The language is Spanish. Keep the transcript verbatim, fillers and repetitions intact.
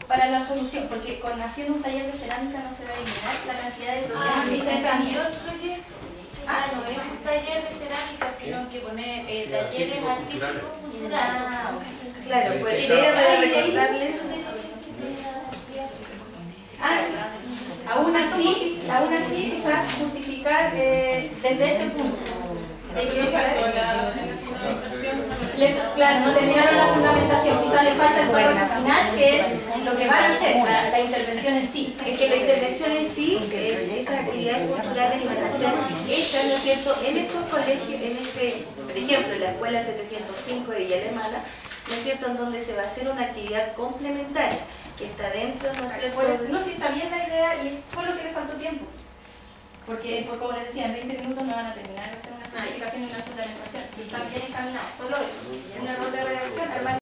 para la solución, porque con haciendo un taller de cerámica no se va a eliminar la cantidad de problemas Ah, que ¿viste? están Cambió teniendo. el proyecto. Ah, no es un taller de cerámica, sino que poner eh, talleres artísticos culturales. Ah, Claro, pues idea para recordarles. Ah, sí. Aún así, aún así quizás justificar eh, desde ese punto. ¿De qué faltó la fundamentación? Le- claro, no terminaron la fundamentación, quizás le falta el párrafo final, que es lo que van a hacer, la, la intervención en sí. Es que la intervención en sí, es, estas actividades culturales van a ser hechas, ¿no es cierto?, en estos colegios, en este, por ejemplo, en la Escuela setecientos cinco de Villa Alemana, ¿no es cierto?, en donde se va a hacer una actividad complementaria, que está dentro, ¿no es cierto? Bueno, no, si está bien la idea y es solo que le faltó tiempo. Porque, por como les decía, en veinte minutos no van a terminar de hacer una justificación y una fundamentación. Si están bien encaminados, solo eso. Un error de redacción,